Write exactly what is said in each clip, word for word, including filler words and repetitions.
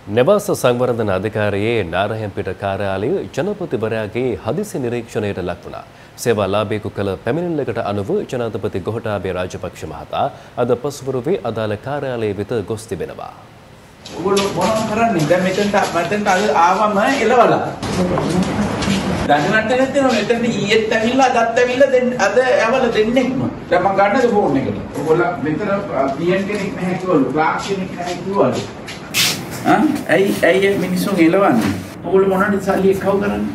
නිවාස සංවර්ධන අධිකාරියේ නාරහෙම්පිට කාර්යාලය ජනපතිවරයාගේ හදිසි නිරීක්ෂණයට ලක් වුණා. සේවාලාභියෙකු කළ පැමිණිල්ලකට අනුව ජනාධිපති ගෝඨාභය රාජපක්ෂ මහතා අද පසුවරුවේ අදාළ කාර්යාලය වෙත ගොස් තිබෙනවා. ඔයගොල්ලෝ මොනවද කරන්නේ? දැන් මෙතනට මෙතනට අද ආවම එලවලා. දැනගන්න නැත්නම් මෙතන ඊයේත් ඇවිල්ලා අදත් ඇවිල්ලා දෙන්න අද ඇවල දෙන්නෙක්ම. දැන් මම ගන්නද ෆෝන් එකට. ඔයගොල්ලෝ මෙතන පීඑන් කෙනෙක් නැහැ කිව්වලු. ක්ලාක් කෙනෙක් නැහැ කිව්වලු. ආ ඇයි ඇයි මිනිස්සුන් එලවන්නේ? ඔයගොල්ලෝ මොනවද සල්ලි එක්කව කරන්නේ?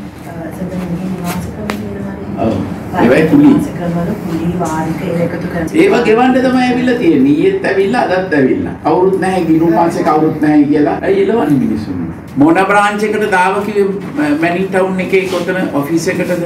ඔව්. ඒවයි කුලි. ඒව ගෙවන්න තමයි ඇවිල්ලා තියෙන්නේ. ඊයේත් ඇවිල්ලා අදත් ඇවිල්ලා. කවුරුත් නැහැ ගිණුම් මාසේ කවුරුත් නැහැ කියලා. ඇයි එලවන්නේ මිනිස්සුන්? මොන බ්‍රාන්ච් එකට දාව කිව්වේ මැනි ටවුන් එකේ කොතන ඔෆිස් එකටද?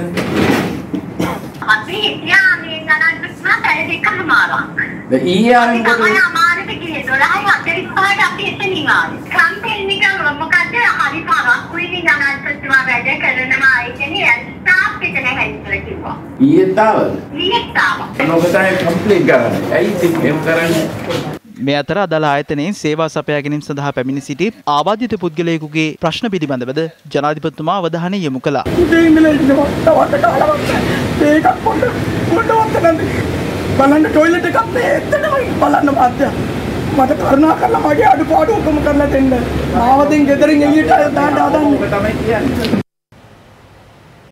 අපි හිටියා මේ ගණන් පැය දෙකමාරක්. දැන් ඊයේ ආවෙන් තමයි අමාරුට ගියේ දොළහයි හතළිස් පහට අපි එතනින් ආවේ. කම්පැනි එක මොකද හරි පරක්කුයි ජනාධිපතිතුමා වැඩ කරනවා ඒකනේ ස්ටාෆ් එක නැහැ කියලා කිව්වා. ඊයේ තාවද? ඊයේ තාවා. මොකටද කම්ප්ලීට් කරන්නේ? ඇයි ඉතින් එහෙම කරන්නේ? මේ අතර අදාළ ආයතනයෙන් සේවා සපයා ගැනීම සඳහා පැමිණ සිටි ආබාධිත පුද්ගලයෙකුගේ ප්‍රශ්න පිළිබඳවද ජනාධිපතිතුමා අවධානය යොමු කළා. උදේ ඉඳලා ඉන්නවා. තවත් කාලයක් මේක පොඩ පොඩවත් නැන්ද. බලන්න টয়ලට් එකක් මේ එතනම බලන්න මාත්‍යා. මට කරුණා කරලා මගේ අඩුපාඩු ඔක්කොම කරලා දෙන්න. මාව දෙන් ගෙදරින් එළියට දාන්න හදන්නේ. ඔබ තමයි කියන්නේ.